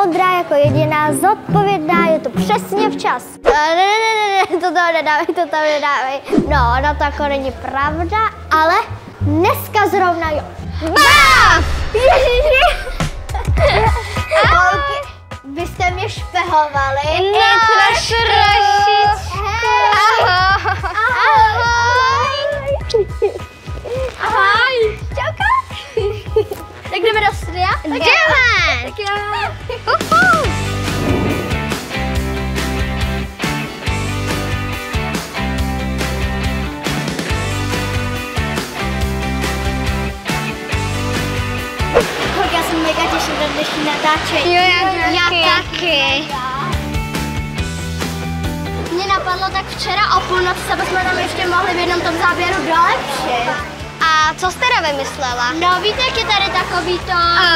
modrá jako jediná, zodpovědná, je to přesně včas. Ne, to tam nedávej. No, ono to jako není pravda, ale dneska zrovna jo. Báv! Ježiši! Vy jste mě špehovali. No, trošičku. Ahoj. Čauka. Tak jdeme do studia? Jdeme. Tak jo. Já jsem mega těším na dnešní natáčení. Jo, já taky. Mě napadlo tak včera o půlnoci, jsme tam ještě mohli v jednom tom záběru dolepšit. A co jste teda vymyslela? No víte, jak je tady takový to...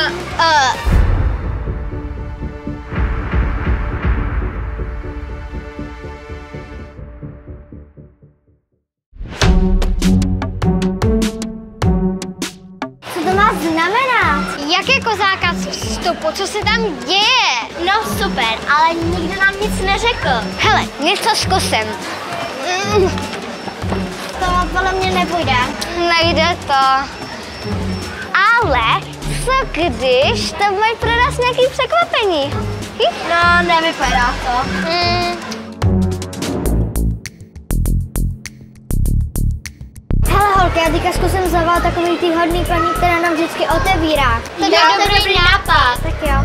Co to má znamenat? Jak je zákaz vstupu? Co se tam děje? No super, ale nikdo nám nic neřekl. Hele, něco zkusím. To podle mě nepůjde. Nejde to. Ale co když tam mají pro nás nějaký překvapení? No, nevypadá to. Hele holky, já teďka zkusím zavolat takový ty hodný paní, která nám vždycky otevírá. To je dobrý nápad. Tak jo.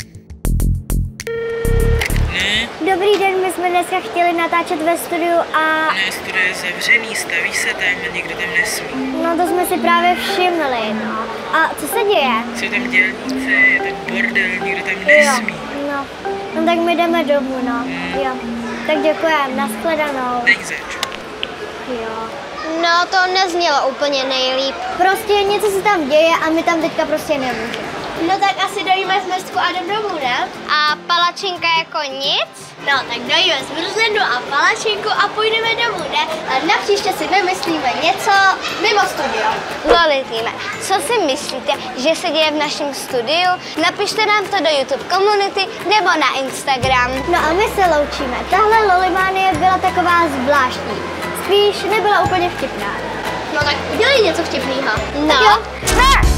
Dobrý den, my jsme dneska chtěli natáčet ve studiu a... Ne, studio je zavřený, staví se tam a nikdo tam nesmí. No to jsme si právě všimli, no. A co se děje? Jsou tam dělníci, je tam bordel, nikdo tam nesmí. No. No tak my jdeme domů, no. Jo. Tak děkujem, nashledanou. Není zač. Jo. No, to neznělo úplně nejlíp. Prostě něco se tam děje a my tam teďka prostě nemůžeme. No tak asi dojíme zmrzku a jdem domů, ne? A palačinka jako nic? No tak dojíme zmrzlinu a palačinku a půjdeme domů, ne? A napříště si vymyslíme něco mimo studio. Loli týme, co si myslíte, že se děje v našem studiu? Napište nám to do YouTube komunity nebo na Instagram. No a my se loučíme. Tahle Lolimánie byla taková zvláštní. Spíš nebyla úplně vtipná. No tak udělej něco vtipného. No.